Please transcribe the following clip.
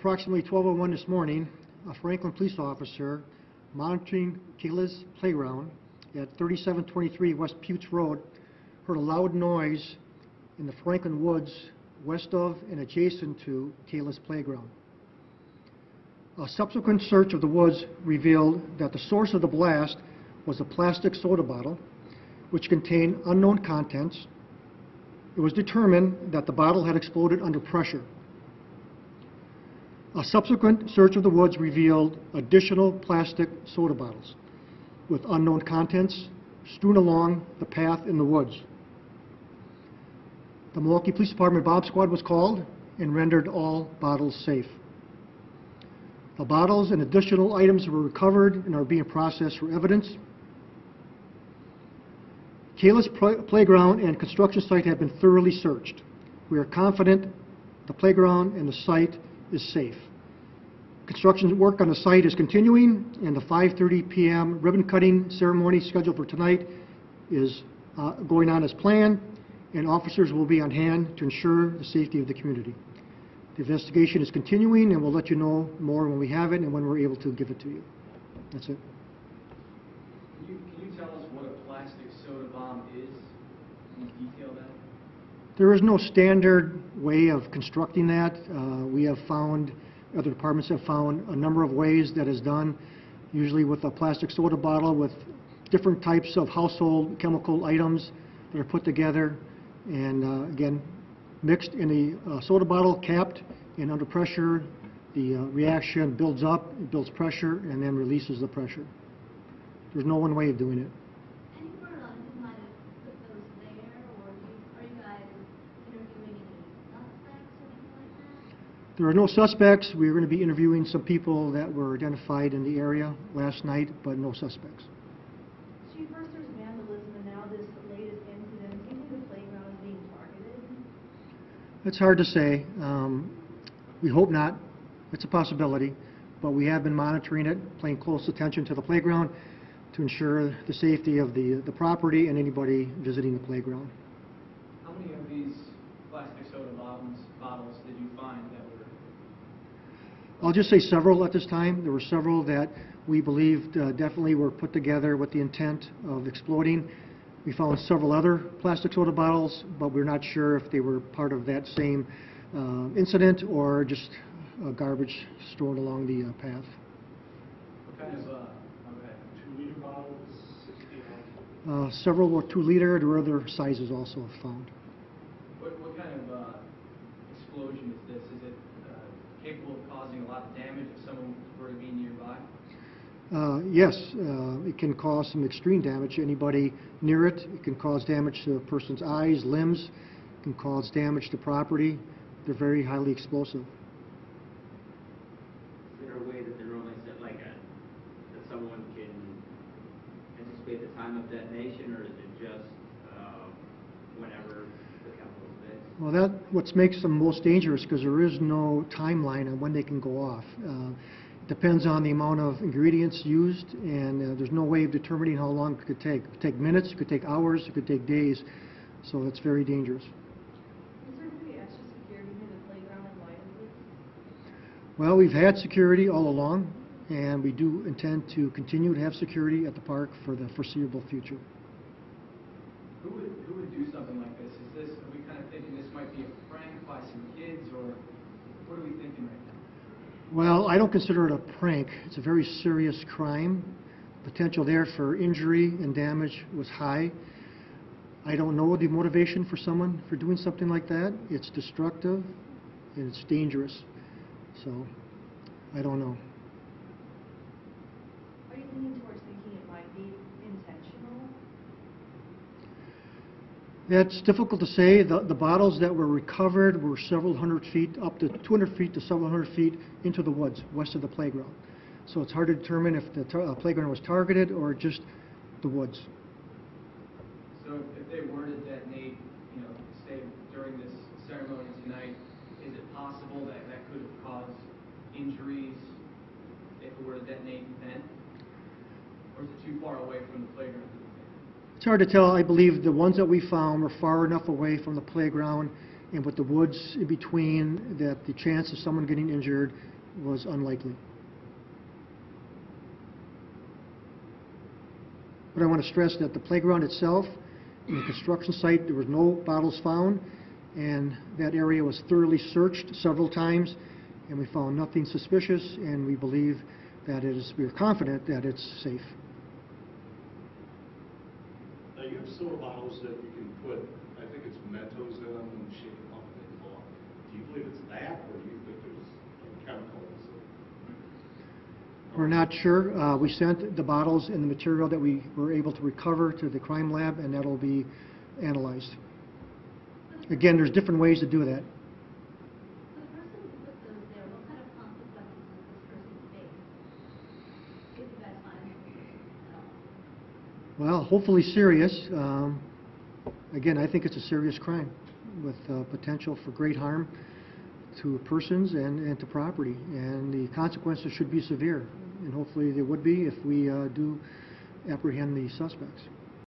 approximately 12:01 this morning, a Franklin police officer monitoring Kayla's playground at 3723 West Putes Road heard a loud noise in the Franklin woods west of and adjacent to Kayla's playground. A subsequent search of the woods revealed that the source of the blast was a plastic soda bottle which contained unknown contents. It was determined that the bottle had exploded under pressure. A subsequent search of the woods revealed additional plastic soda bottles with unknown contents strewn along the path in the woods. The Milwaukee Police Department bomb squad was called and rendered all bottles safe. The bottles and additional items were recovered and are being processed for evidence. Kayla's playground and construction site have been thoroughly searched. We are confident the playground and the site is safe. Construction work on the site is continuing, and the 5:30 p.m. ribbon cutting ceremony scheduled for tonight is going on as planned, and officers will be on hand to ensure the safety of the community. The investigation is continuing, and we'll let you know more when we have it and when we're able to give it to you. That's it. Can you tell us what a plastic soda bomb is? Can you detail that? There is no standard way of constructing that. We have found, other departments have found a number of ways that is done, usually with a plastic soda bottle with different types of household chemical items that are put together and again mixed in the soda bottle, capped, and under pressure the reaction builds up, it builds pressure, and then releases the pressure. There's no one way of doing it. Any word on who might have put those there, or are you guys interviewing any suspects or anything like that? There are no suspects. We're going to be interviewing some people that were identified in the area last night, but no suspects. Chief, first there's vandalism, and now this latest incident. Do you think the playground is being targeted? It's hard to say. We hope not. It's a possibility, but we have been monitoring it, paying close attention to the playground to ensure the safety of the property and anybody visiting the playground. How many of these plastic soda bottles did you find that were? I'll just say several at this time. There were several that we believed definitely were put together with the intent of exploding. We found several other plastic soda bottles, but we're not sure if they were part of that same incident or just garbage stored along the path. What kind of 2-liter bottles, 60 ounces? Several were 2-liter. There were other sizes also found. what kind of explosion is this? Is it capable of causing a lot of damage if someone were to be nearby? Yes, it can cause some extreme damage. Anybody near it, it can cause damage to a person's eyes, limbs. It can cause damage to property. They're very highly explosive. Is there a way that they're only set like that someone can anticipate the time of detonation, or is it just whenever the chemical is mixed? Well, that's what makes them most dangerous, because there is no timeline on when they can go off. It depends on the amount of ingredients used, and there's no way of determining how long it could take. It could take minutes, it could take hours, it could take days, so it's very dangerous. Is there going to be extra security near the playground in light of this? Well, we've had security all along, and we do intend to continue to have security at the park for the foreseeable future. Who would do something like this? Are we kind of thinking this might be a prank by some kids, or what are we thinking right now? Well, I don't consider it a prank. It's a very serious crime. Potential there for injury and damage was high. I don't know the motivation for someone for doing something like that. It's destructive and it's dangerous. So, I don't know. Are you leaning towards thinking it might be intentional? That's difficult to say. The bottles that were recovered were several hundred feet, up to 200 feet to several hundred feet into the woods west of the playground. So it's hard to determine if the playground was targeted or just the woods. So if they were to detonate, say during this ceremony tonight, is it possible that that could have caused injuries if it were to detonate then? Or is it too far away from the playground? It's hard to tell. I believe the ones that we found were far enough away from the playground and with the woods in between that the chance of someone getting injured was unlikely. But I want to stress that the playground itself, in the construction site, there was no bottles found, and that area was thoroughly searched several times, and we found nothing suspicious, and we believe that we are confident that it's safe. Now, you have soda bottles that you can put, I think it's Mentos in them and shake them up and they fall. Do you believe it's that, or do you think there's chemicals? We're not sure. We sent the bottles and the material that we were able to recover to the crime lab, and that'll be analyzed. Again, there's different ways to do that. For the person who put those there, what kind of consequences does this person face? If you guys find them at all? Well, hopefully serious. Again, I think it's a serious crime with potential for great harm to persons and to property, and the consequences should be severe, and hopefully they would be if we do apprehend the suspects.